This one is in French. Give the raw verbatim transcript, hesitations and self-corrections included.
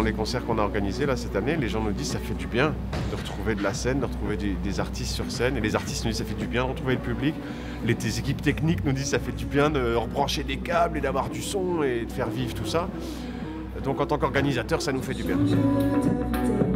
les concerts qu'on a organisés là cette année, les gens nous disent ça fait du bien de retrouver de la scène, de retrouver des, des artistes sur scène. Et les artistes nous disent ça fait du bien de retrouver le public. Les, les équipes techniques nous disent ça fait du bien de rebrancher des câbles et d'avoir du son et de faire vivre tout ça. Donc en tant qu'organisateur, ça nous fait du bien.